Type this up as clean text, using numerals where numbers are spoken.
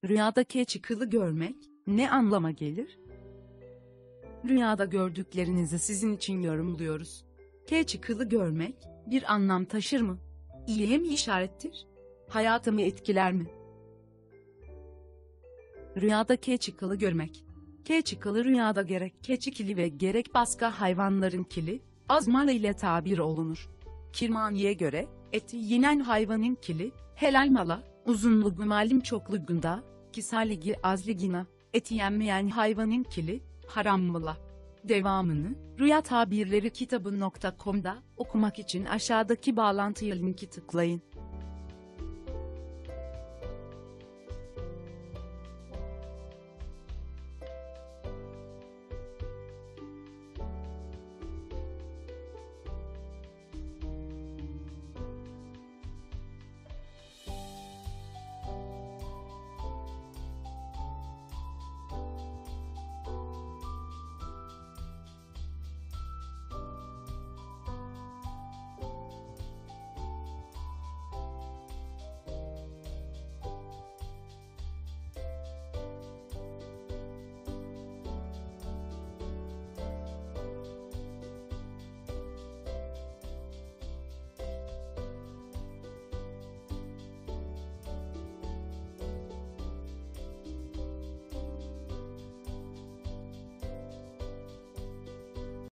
Rüyada keçi kılı görmek ne anlama gelir? Rüyada gördüklerinizi sizin için yorumluyoruz. Keçi kılı görmek bir anlam taşır mı? İyiye mi işarettir? Hayatımı etkiler mi? Rüyada keçi kılı görmek. Keçi kılı rüyada gerek keçi kili ve gerek başka hayvanların kili, azmal ile tabir olunur. Kirmani'ye göre, eti yenen hayvanın kili, helal mala, uzunluğu malum çokluğunda, kisaligi azligina, eti yenmeyen hayvanın kili, haram mala. Devamını, Rüya Tabirleri kitabı.com'da okumak için aşağıdaki bağlantıya linki tıklayın.